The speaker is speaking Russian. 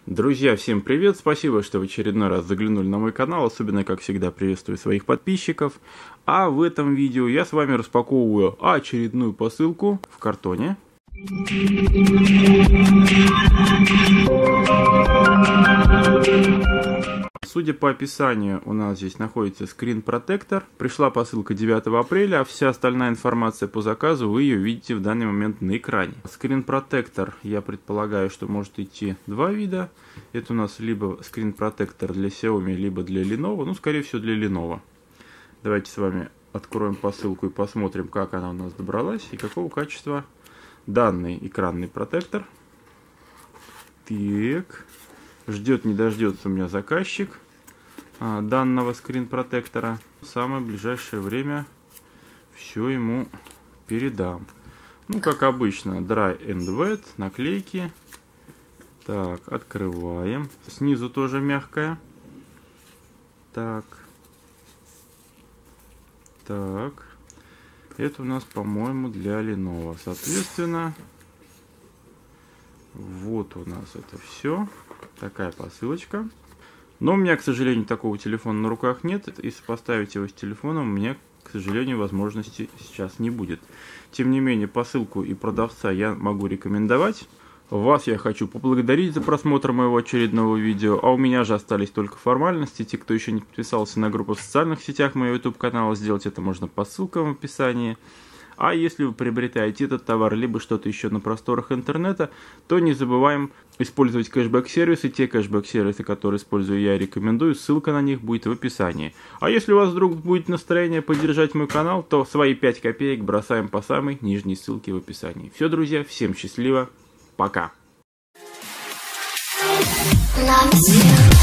Друзья, всем привет! Спасибо, что в очередной раз заглянули на мой канал. Особенно, как всегда, приветствую своих подписчиков. А в этом видео я с вами распаковываю очередную посылку в картоне. Судя по описанию, у нас здесь находится скрин-протектор. Пришла посылка 9 апреля, а вся остальная информация по заказу вы ее видите в данный момент на экране. Скрин-протектор, я предполагаю, что может идти два вида. Это у нас либо скрин-протектор для Xiaomi, либо для Lenovo. Ну, скорее всего, для Lenovo. Давайте с вами откроем посылку и посмотрим, как она у нас добралась и какого качества данный экранный протектор. Так, ждет не дождется у меня заказчик данного скрин-протектора. В самое ближайшее время все ему передам. Ну, как обычно, Dry and Wet, наклейки. Так, открываем. Снизу тоже мягкая. Так. Так. Это у нас, по-моему, для Lenovo. Соответственно, вот у нас это все. Такая посылочка. Но у меня, к сожалению, такого телефона на руках нет. И сопоставить его с телефоном у меня, к сожалению, возможности сейчас не будет. Тем не менее, посылку и продавца я могу рекомендовать. Вас я хочу поблагодарить за просмотр моего очередного видео. А у меня же остались только формальности. Те, кто еще не подписался на группу в социальных сетях моего YouTube канала, сделать это можно по ссылкам в описании. А если вы приобретаете этот товар, либо что-то еще на просторах интернета, то не забываем использовать кэшбэк-сервисы. Те кэшбэк-сервисы, которые использую я, рекомендую. Ссылка на них будет в описании. А если у вас вдруг будет настроение поддержать мой канал, то свои 5 копеек бросаем по самой нижней ссылке в описании. Все, друзья, всем счастливо. Пока.